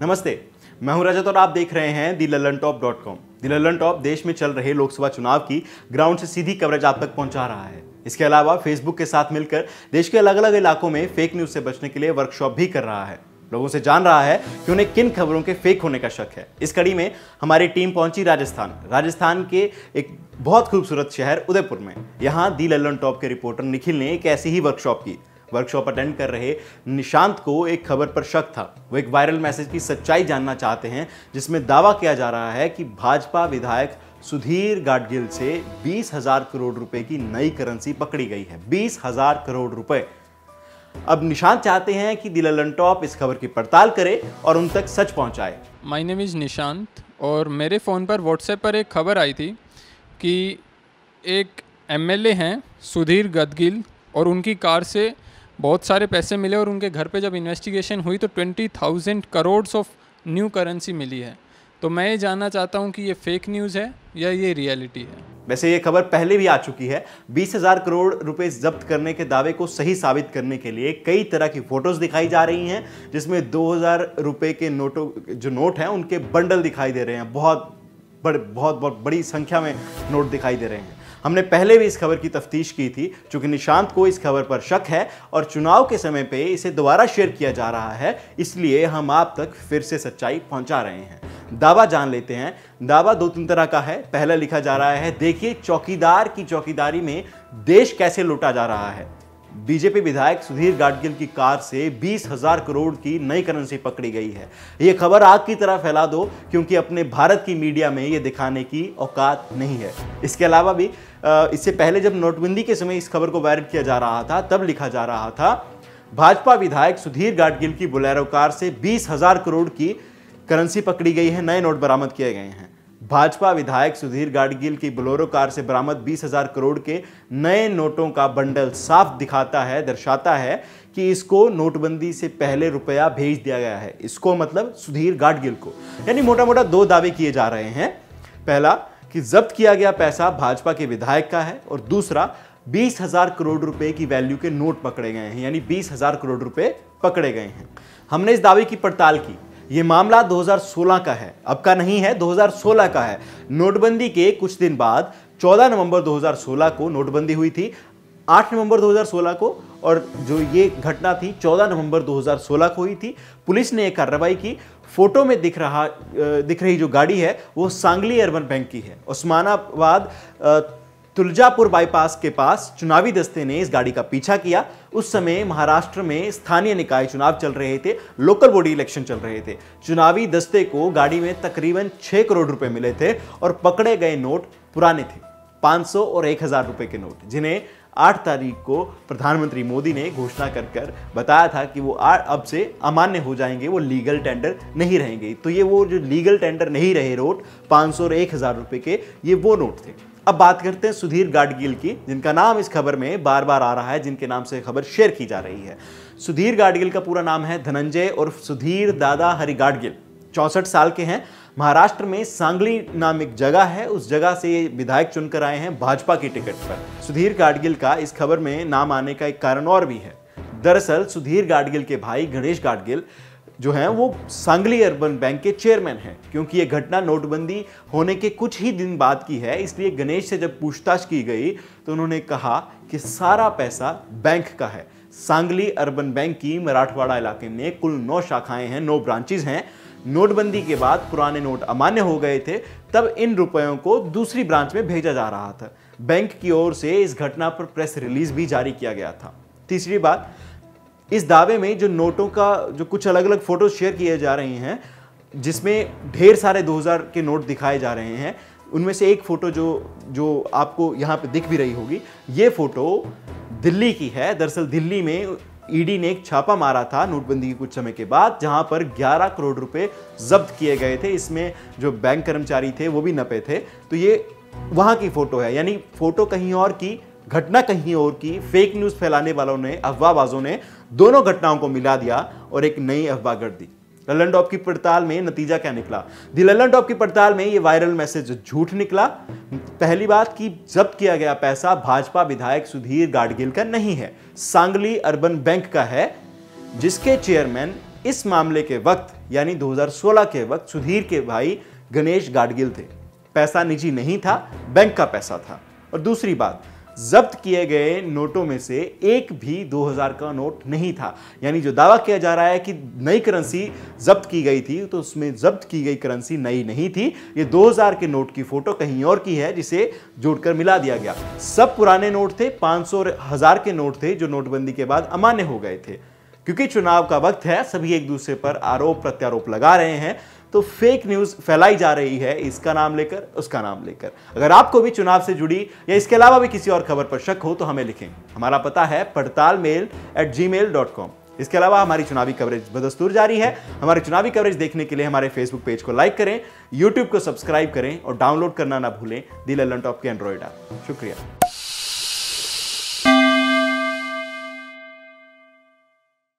नमस्ते, मैं हूं रजत और आप देख रहे हैं the Lallantop .com। The Lallantop देश में चल रहे लोकसभा चुनाव की ग्राउंड से सीधी कवरेज आप तक पहुंचा रहा है। इसके अलावा फेसबुक के साथ मिलकर देश के अलग अलग इलाकों में फेक न्यूज से बचने के लिए वर्कशॉप भी कर रहा है। लोगों से जान रहा है कि उन्हें किन खबरों के फेक होने का शक है। इस कड़ी में हमारी टीम पहुंची राजस्थान के एक बहुत खूबसूरत शहर उदयपुर में। यहाँ दी ललन टॉप के रिपोर्टर निखिल ने एक ऐसी ही वर्कशॉप अटेंड कर रहे निशांत को एक खबर पर शक था। वो एक वायरल मैसेज की सच्चाई जानना चाहते हैं जिसमें दावा किया जा रहा है कि भाजपा विधायक सुधीर गाडगिल से 20,000 करोड़ रुपए की नई करेंसी पकड़ी गई है। 20,000 करोड़ रुपए। अब निशांत चाहते हैं कि दी ललन टॉप इस खबर की पड़ताल करे और उन तक सच पहुंचाए। माय नेम इज़ निशांत और मेरे फ़ोन पर व्हाट्सएप पर एक खबर आई थी कि एक एमएलए हैं सुधीर गाडगिल और उनकी कार से बहुत सारे पैसे मिले और उनके घर पे जब इन्वेस्टिगेशन हुई तो 20,000 करोड़ ऑफ न्यू करेंसी मिली है। तो मैं ये जानना चाहता हूँ कि ये फेक न्यूज़ है या ये रियलिटी है। वैसे ये खबर पहले भी आ चुकी है। 20,000 करोड़ रुपए जब्त करने के दावे को सही साबित करने के लिए कई तरह की फोटोज दिखाई जा रही हैं, जिसमें 2,000 रुपए के नोट हैं उनके बंडल दिखाई दे रहे हैं। बहुत बड़ी संख्या में नोट दिखाई दे रहे हैं। हमने पहले भी इस खबर की तफ्तीश की थी। चूंकि निशांत को इस खबर पर शक है और चुनाव के समय पे इसे दोबारा शेयर किया जा रहा है, इसलिए हम आप तक फिर से सच्चाई पहुंचा रहे हैं। दावा जान लेते हैं। दावा 2-3 तरह का है। पहला लिखा जा रहा है, देखिए चौकीदार की चौकीदारी में देश कैसे लूटा जा रहा है। बीजेपी विधायक सुधीर गाडगिल की कार से 20,000 करोड़ की नई करेंसी पकड़ी गई है। यह खबर आग की तरह फैला दो, क्योंकि अपने भारत की मीडिया में यह दिखाने की औकात नहीं है। इसके अलावा भी इससे पहले जब नोटबंदी के समय इस खबर को वायरल किया जा रहा था, तब लिखा जा रहा था, भाजपा विधायक सुधीर गाडगिल की बोलेरो कार से 20,000 करोड़ की करेंसी पकड़ी गई है, नए नोट बरामद किए गए हैं। भाजपा विधायक सुधीर गाडगिल की बोलेरो कार से बरामद 20,000 करोड़ के नए नोटों का बंडल साफ दर्शाता है कि इसको नोटबंदी से पहले रुपया भेज दिया गया है। इसको मतलब सुधीर गाडगिल को। यानी मोटा मोटा 2 दावे किए जा रहे हैं। पहला कि जब्त किया गया पैसा भाजपा के विधायक का है, और दूसरा 20,000 करोड़ रुपए की वैल्यू के नोट पकड़े गए हैं, यानी 20,000 करोड़ रुपए पकड़े गए हैं। हमने इस दावे की पड़ताल की। यह मामला 2016 का है, अब का नहीं है, 2016 का है। नोटबंदी के कुछ दिन बाद 14 नवंबर 2016 को नोटबंदी हुई थी। 8 नवंबर 2016 को, और जो ये घटना थी 14 नवंबर 2016 को हुई थी। पुलिस ने एक कार्रवाई की। फोटो में दिख रही जो गाड़ी है वो सांगली अर्बन बैंक की है। उस्मानाबाद तुलजापुर बाईपास के पास चुनावी दस्ते ने इस गाड़ी का पीछा किया। उस समय महाराष्ट्र में स्थानीय निकाय चुनाव चल रहे थे, लोकल बॉडी इलेक्शन चल रहे थे। चुनावी दस्ते को गाड़ी में तकरीबन 6 करोड़ रुपए मिले थे और पकड़े गए नोट पुराने थे, 500 और 1,000 रुपए के नोट, जिन्हें 8 तारीख को प्रधानमंत्री मोदी ने घोषणा कर बताया था कि वो अब से अमान्य हो जाएंगे, वो लीगल टेंडर नहीं रहेंगे। तो ये वो जो लीगल टेंडर नहीं रहे नोट 500 और 1,000 रुपए के, ये वो नोट थे। अब बात करते हैं सुधीर गाडगिल की, जिनका नाम इस खबर में बार बार आ रहा है, जिनके नाम से खबर शेयर की जा रही है। सुधीर गाडगिल का पूरा नाम है धनंजय उर्फ सुधीर दादा हरि गाडगिल। 64 साल के हैं। महाराष्ट्र में सांगली नाम एक जगह है, उस जगह से ये विधायक चुनकर आए हैं भाजपा की टिकट पर। सुधीर गाडगिल का इस खबर में नाम आने का एक कारण और भी है। दरअसल सुधीर गाडगिल के भाई गणेश गाडगिल जो हैं वो सांगली अर्बन बैंक के चेयरमैन हैं। क्योंकि ये घटना नोटबंदी होने के कुछ ही दिन बाद की है, इसलिए गणेश से जब पूछताछ की गई तो उन्होंने कहा कि सारा पैसा बैंक का है। सांगली अर्बन बैंक की मराठवाड़ा इलाके में कुल 9 शाखाएं हैं, 9 ब्रांचेज हैं। नोटबंदी के बाद पुराने नोट अमान्य हो गए थे, तब इन रुपयों को दूसरी ब्रांच में भेजा जा रहा था। बैंक की ओर से इस घटना पर प्रेस रिलीज भी जारी किया गया था। तीसरी बात, इस दावे में जो नोटों का जो कुछ अलग अलग फोटो शेयर किए जा रही हैं, जिसमें ढेर सारे 2,000 के नोट दिखाए जा रहे हैं, उनमें से एक फोटो जो आपको यहाँ पे दिख भी रही होगी, ये फोटो दिल्ली की है। दरअसल दिल्ली में ईडी ने एक छापा मारा था नोटबंदी के कुछ समय के बाद, जहां पर 11 करोड़ रुपए जब्त किए गए थे। इसमें जो बैंक कर्मचारी थे वो भी नपे थे। तो ये वहां की फोटो है, यानी फोटो कहीं और की, घटना कहीं और की। फेक न्यूज फैलाने वालों ने, अफवाहबाजों ने दोनों घटनाओं को मिला दिया और एक नई अफवाह गढ़ दी। ललन टॉप की पड़ताल में नतीजा क्या निकला? दी ललन टॉप की पड़ताल में ये वायरल मैसेज झूठ निकला। पहली बात कि जब्त किया गया पैसा भाजपा विधायक सुधीर गाडगिल का नहीं है, सांगली अर्बन बैंक का है, जिसके चेयरमैन इस मामले के वक्त यानी 2016 के वक्त सुधीर के भाई गणेश गाडगिल थे। पैसा निजी नहीं था, बैंक का पैसा था। और दूसरी बात, जब्त किए गए नोटों में से एक भी 2000 का नोट नहीं था। यानी जो दावा किया जा रहा है कि नई करेंसी जब्त की गई थी, तो उसमें जब्त की गई करेंसी नई नहीं थी। ये 2000 के नोट की फोटो कहीं और की है, जिसे जोड़कर मिला दिया गया। सब पुराने नोट थे, 500 और 1000 के नोट थे जो नोटबंदी के बाद अमान्य हो गए थे। क्योंकि चुनाव का वक्त है, सभी एक दूसरे पर आरोप प्रत्यारोप लगा रहे हैं, तो फेक न्यूज फैलाई जा रही है, इसका नाम लेकर उसका नाम लेकर। अगर आपको भी चुनाव से जुड़ी या इसके अलावा भी किसी और खबर पर शक हो तो हमें लिखें। हमारा पता है padtalmail@gmail.com। इसके अलावा हमारी चुनावी कवरेज बदस्तूर जारी है। हमारी चुनावी कवरेज देखने के लिए हमारे फेसबुक पेज को लाइक करें, यूट्यूब को सब्सक्राइब करें और डाउनलोड करना ना भूलें दी लल्लन टॉप की एंड्रॉइड ऐप। शुक्रिया।